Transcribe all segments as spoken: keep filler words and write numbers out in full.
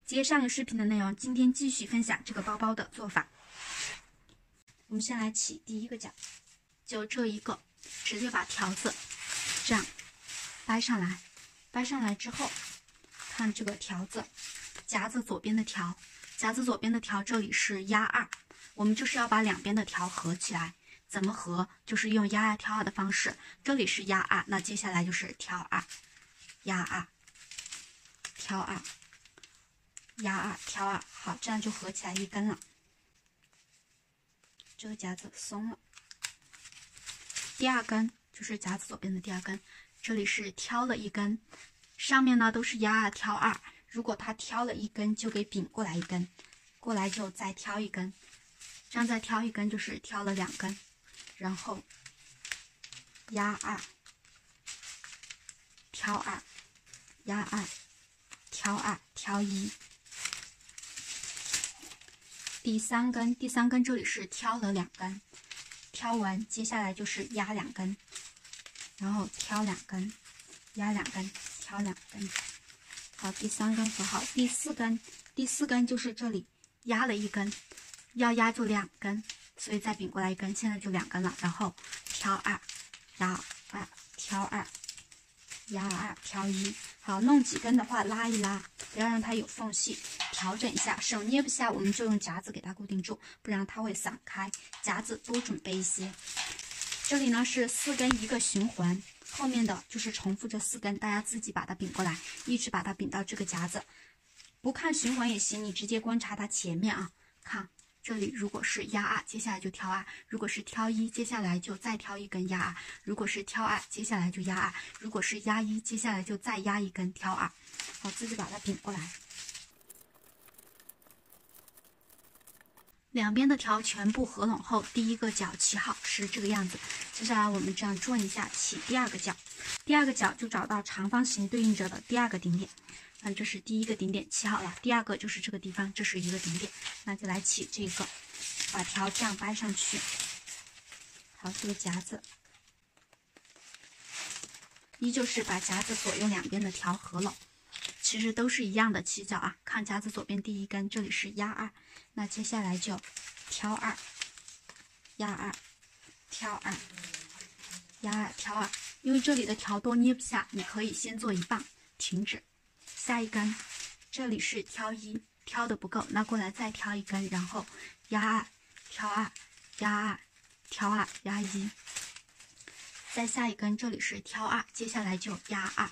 接上个视频的内容，今天继续分享这个包包的做法。我们先来起第一个角，就这一个，直接把条子这样掰上来，掰上来之后，看这个条子，夹子左边的条，夹子左边的条这里是压二，我们就是要把两边的条合起来。怎么合？就是用压二挑二的方式，这里是压二，那接下来就是挑二，压二，挑二。压二挑二，好，这样就合起来一根了。这个夹子松了。第二根就是夹子左边的第二根，这里是挑了一根，上面呢都是压二挑二。如果它挑了一根，就给并过来一根，过来就再挑一根，这样再挑一根就是挑了两根，然后压二挑二，压二挑二，挑一。第三根，第三根这里是挑了两根，挑完接下来就是压两根，然后挑两根，压两根，挑两根。好，第三根合好。第四根，第四根就是这里压了一根，要压就两根，所以再并过来一根，现在就两根了。然后挑二，压二，挑二，压二，挑一。好，弄几根的话拉一拉，不要让它有缝隙。调整一下，手捏不下，我们就用夹子给它固定住，不然它会散开。夹子多准备一些。这里呢是四根一个循环，后面的就是重复这四根，大家自己把它并过来，一直把它并到这个夹子。不看循环也行，你直接观察它前面啊，看这里如果是压二，接下来就挑二；如果是挑一，接下来就再挑一根压二；如果是挑二，接下来就压二；如果是压一，接下来就再压一根挑二。好，自己把它并过来。两边的条全部合拢后，第一个角起好是这个样子。接下来我们这样转一下，起第二个角。第二个角就找到长方形对应着的第二个顶点。嗯，这是第一个顶点起好了，第二个就是这个地方，这是一个顶点。那就来起这个，把条这样掰上去。好，这个夹子依旧是把夹子左右两边的条合拢。其实都是一样的起角啊，看夹子左边第一根，这里是压二，那接下来就挑二，压二，挑二，压二，挑二。因为这里的条多捏不下，你可以先做一半，停止。下一根，这里是挑一，挑的不够，那过来再挑一根，然后压二，挑二，压二，挑二，压一。再下一根，这里是挑二，接下来就压二。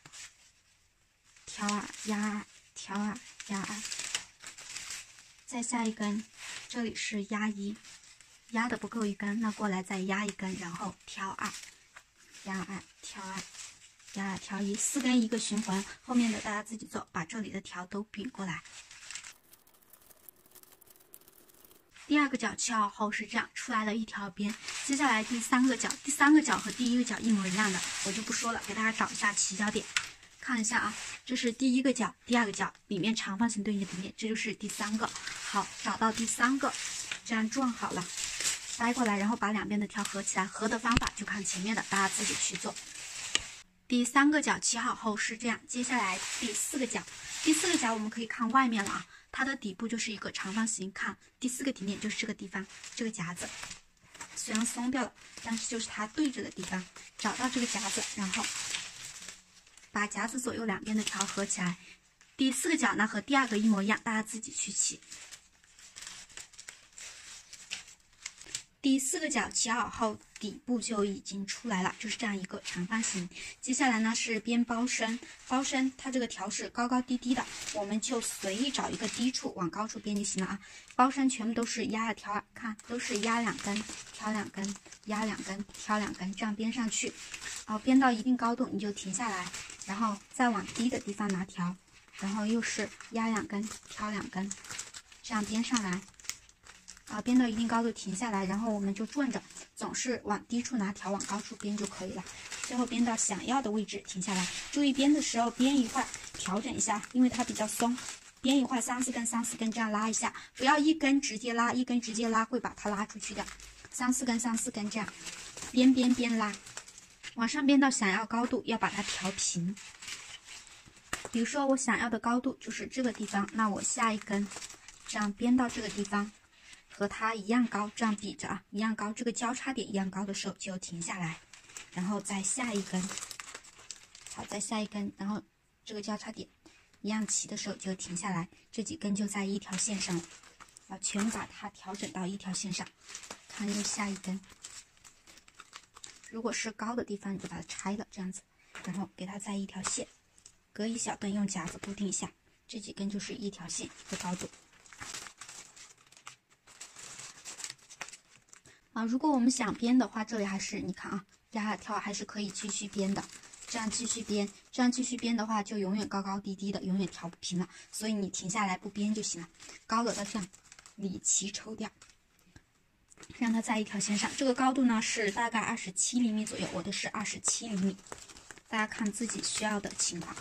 挑二，压二，挑二，压二。再下一根，这里是压一，压的不够一根，那过来再压一根，然后挑二，压二，挑二，压二，挑一，四根一个循环。后面的大家自己做，把这里的条都并过来。第二个角起好后是这样，出来了一条边。接下来第三个角，第三个角和第一个角一模一样的，我就不说了，给大家找一下起角点。看一下啊，这是第一个角，第二个角里面长方形对应的顶点，这就是第三个。好，找到第三个，这样转好了，掰过来，然后把两边的条合起来。合的方法就看前面的，大家自己去做。第三个角起好后是这样，接下来第四个角，第四个角我们可以看外面了啊，它的底部就是一个长方形，看第四个顶点就是这个地方，这个夹子虽然松掉了，但是就是它对着的地方。找到这个夹子，然后把夹子左右两边的条合起来。第四个角呢和第二个一模一样，大家自己去起。第四个角起好后，底部就已经出来了，就是这样一个长方形。接下来呢是边包身，包身它这个条是高高低低的，我们就随意找一个低处往高处编就行了啊。包身全部都是压二挑二，看都是压两根，挑两根，压两根，挑两根，这样编上去。好，编到一定高度你就停下来，然后再往低的地方拿条，然后又是压两根，挑两根，这样编上来。啊，编到一定高度停下来，然后我们就转着，总是往低处拿条，往高处编就可以了。最后编到想要的位置停下来，注意编的时候编一会儿，调整一下，因为它比较松，编一会儿三四根三四根这样拉一下，不要一根直接拉，一根直接拉会把它拉出去的。三四根三四根这样边编边拉，往上编到想要高度，要把它调平。 比如说我想要的高度就是这个地方，那我下一根这样编到这个地方，和它一样高，这样比着啊，一样高，这个交叉点一样高的时候就停下来，然后再下一根，好，再下一根，然后这个交叉点一样齐的时候就停下来，这几根就在一条线上了，啊，全把它调整到一条线上，看又下一根。如果是高的地方，你就把它拆了，这样子，然后给它在一条线，隔一小段用夹子固定一下，这几根就是一条线一个高度。啊，如果我们想编的话，这里还是你看啊，压了挑还是可以继续编的，这样继续编，这样继续编的话，就永远高高低低的，永远调不平了，所以你停下来不编就行了，高了的这样理齐抽掉。让它在一条线上，这个高度呢是大概二十七厘米左右，我的是二十七厘米，大家看自己需要的情况。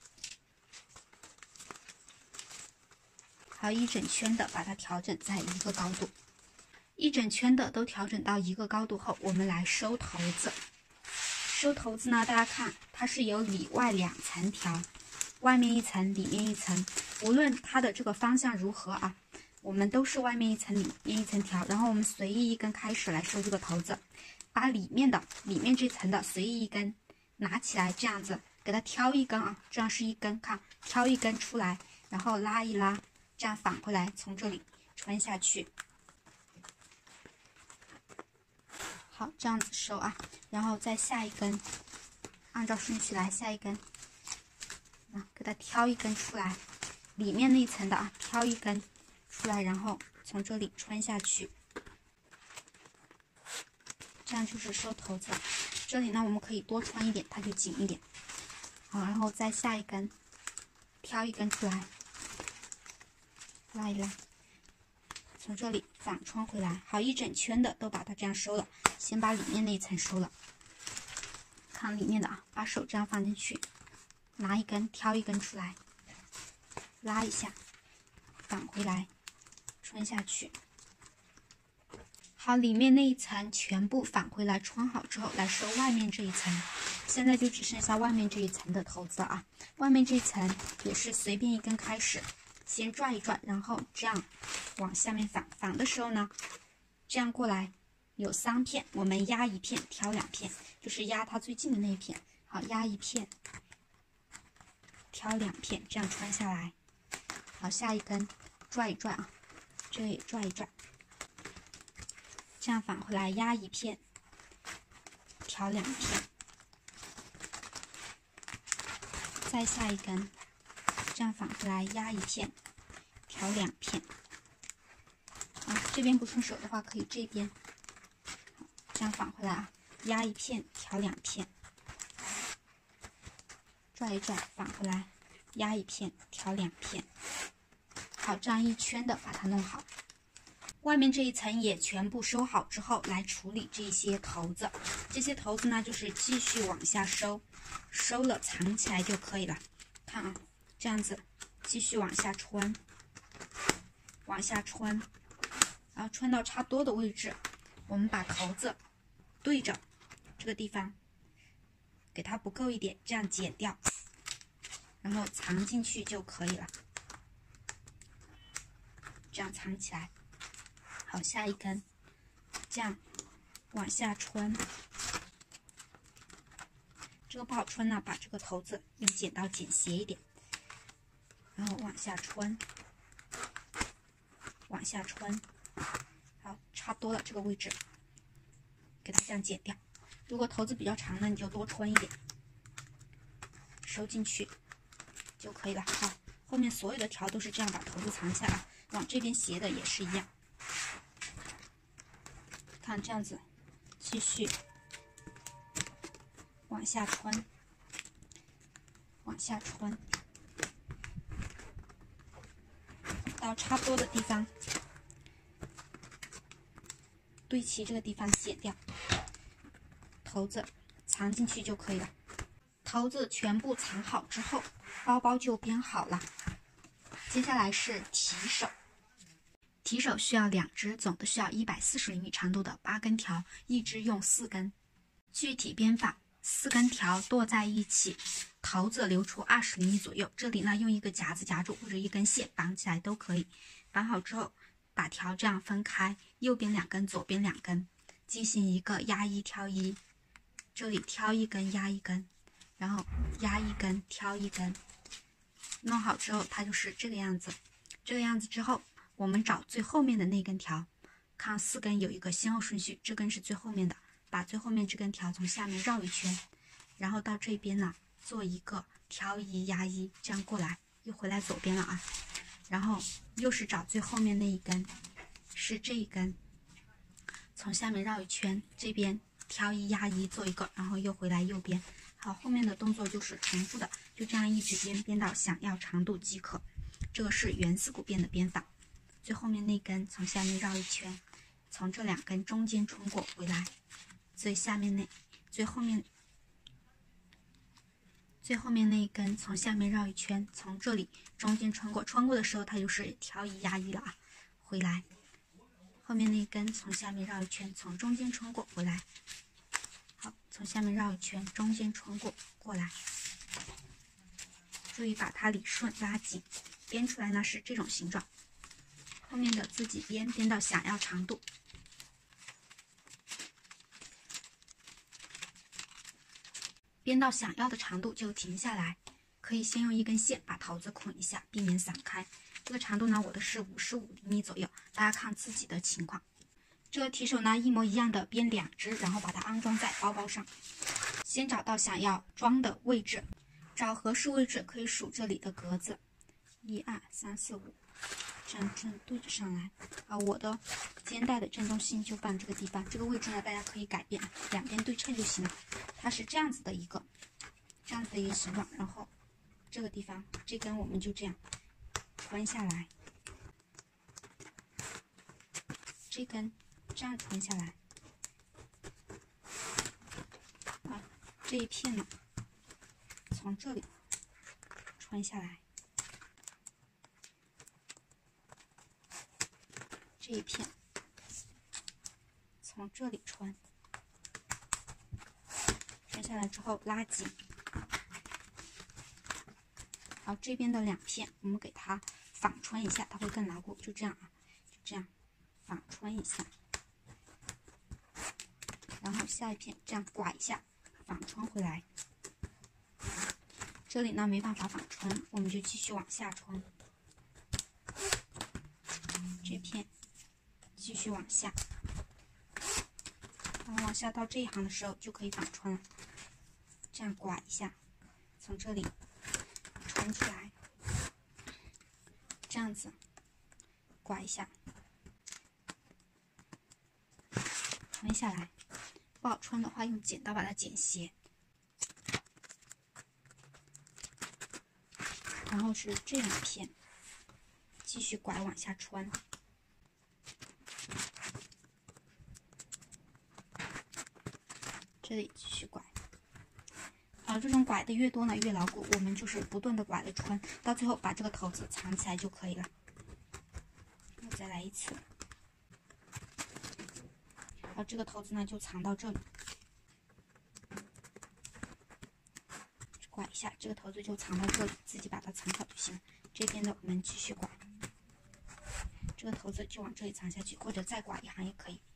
好，一整圈的把它调整在一个高度，一整圈的都调整到一个高度后，我们来收头子。收头子呢，大家看它是有里外两层调，外面一层，里面一层，无论它的这个方向如何啊。我们都是外面一层里面一层调，然后我们随意一根开始来收这个头子，把里面的里面这层的随意一根拿起来，这样子给它挑一根啊，这样是一根，看挑一根出来，然后拉一拉，这样返回来，从这里穿下去。好，这样子收啊，然后再下一根，按照顺序来，下一根啊，给它挑一根出来，里面那一层的啊，挑一根出来，然后从这里穿下去，这样就是收头子。这里呢，我们可以多穿一点，它就紧一点。好，然后再下一根，挑一根出来，拉一拉，从这里反穿回来。好，一整圈的都把它这样收了，先把里面那一层收了。看里面的啊，把手这样放进去，拿一根，挑一根出来，拉一下，返回来。穿下去。好，里面那一层全部返回来穿好之后，来收外面这一层。现在就只剩下外面这一层的头子了啊。外面这一层也是随便一根开始，先转一转，然后这样往下面返。返的时候呢，这样过来有三片，我们压一片，挑两片，就是压它最近的那一片。好，压一片，挑两片，这样穿下来。好，下一根转一转啊。这里转一转，这样返回来压一片，挑两片，再下一根，这样返回来压一片，挑两片。啊，这边不顺手的话，可以这边，这样返回来啊，压一片，挑两片，转一转，返回来压一片，挑两片。好，这样一圈的把它弄好，外面这一层也全部收好之后，来处理这些头子。这些头子呢，就是继续往下收，收了藏起来就可以了。看啊，这样子继续往下穿，往下穿，然后穿到差不多的位置，我们把头子对着这个地方，给它不够一点，这样剪掉，然后藏进去就可以了。这样藏起来。好，下一根，这样往下穿。这个不好穿呢，把这个头子用剪刀剪斜一点，然后往下穿，往下穿。好，差不多了，这个位置给它这样剪掉。如果头子比较长呢，你就多穿一点，收进去就可以了。好，后面所有的条都是这样把头子藏起来了。往这边斜的也是一样，看这样子，继续往下穿，往下穿，到差不多的地方，对齐这个地方剪掉，头子藏进去就可以了。头子全部藏好之后，包包就编好了。接下来是提手。提手需要两只，总的需要一百四十厘米长度的八根条，一只用四根。具体编法： 四根条剁在一起，头子留出二十厘米左右。这里呢，用一个夹子夹住，或者一根线绑起来都可以。绑好之后，把条这样分开，右边两根，左边两根，进行一个压一挑一。这里挑一根压一根，然后压一根挑一根。弄好之后，它就是这个样子。这个样子之后，我们找最后面的那根条，看四根有一个先后顺序，这根是最后面的。把最后面这根条从下面绕一圈，然后到这边呢做一个挑一压一，这样过来又回来左边了啊。然后又是找最后面那一根，是这一根，从下面绕一圈，这边挑一压一做一个，然后又回来右边。好，后面的动作就是重复的，就这样一直编编到想要长度即可。这个是圆四股编的编法。最后面那根从下面绕一圈，从这两根中间穿过回来。最下面那最后面最后面那一根从下面绕一圈，从这里中间穿过，穿过的时候它就是挑一压一了啊，回来。后面那一根从下面绕一圈，从中间穿过回来。好，从下面绕一圈，中间穿过过来。注意把它理顺拉紧，编出来呢是这种形状。后面的自己编，编到想要长度。编到想要的长度就停下来，可以先用一根线把头子捆一下，避免散开。这个长度呢，我的是五十五厘米左右，大家看自己的情况。这个提手呢，一模一样的编两只，然后把它安装在包包上。先找到想要装的位置，找合适位置可以数这里的格子，一二三四五，正正对着上来啊。我的肩带的正中心就放这个地方，这个位置呢大家可以改变，两边对称就行了。它是这样子的一个这样子的一个形状，然后这个地方这根我们就这样穿下来，这根这样穿下来啊，这一片呢从这里穿下来，这一片从这里穿，穿下来之后拉紧。好，这边的两片我们给它反穿一下，它会更牢固。就这样啊，就这样反穿一下，然后下一片这样拐一下，反穿回来。这里呢没办法反穿，我们就继续往下穿。这片继续往下，然后往下到这一行的时候就可以反穿了。这样拐一下，从这里穿出来，这样子拐一下，穿下来。不好穿的话，用剪刀把它剪斜。然后是这两片，继续拐往下穿。这里继续拐。啊，这种拐的越多呢，越牢固。我们就是不断的拐着穿，到最后把这个头子藏起来就可以了。我再来一次。好，这个头子呢就藏到这里，拐一下，这个头子就藏到这里，自己把它藏好就行了。这边的我们继续拐，这个头子就往这里藏下去，或者再拐一行也可以。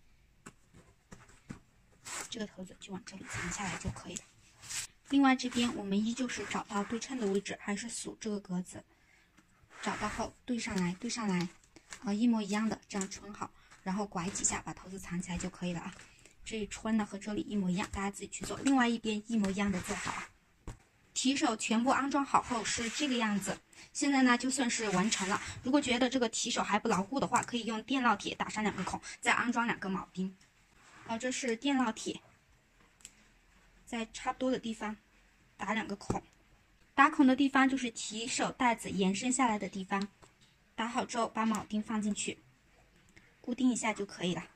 这个头子就往这里藏下来就可以了。另外这边我们依旧是找到对称的位置，还是数这个格子，找到后对上来，对上来，啊，一模一样的，这样穿好，然后拐几下把头子藏起来就可以了啊。这里穿呢和这里一模一样，大家自己去做。另外一边一模一样的做好啊。提手全部安装好后是这个样子，现在呢就算是完成了。如果觉得这个提手还不牢固的话，可以用电烙铁打上两个孔，再安装两个铆钉。好，这是电烙铁，在差不多的地方打两个孔，打孔的地方就是提手带子延伸下来的地方。打好之后，把铆钉放进去，固定一下就可以了。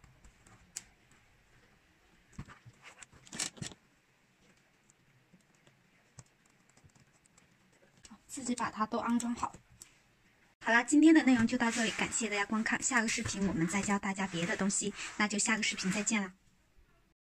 自己把它都安装好。好了，今天的内容就到这里，感谢大家观看。下个视频我们再教大家别的东西，那就下个视频再见了。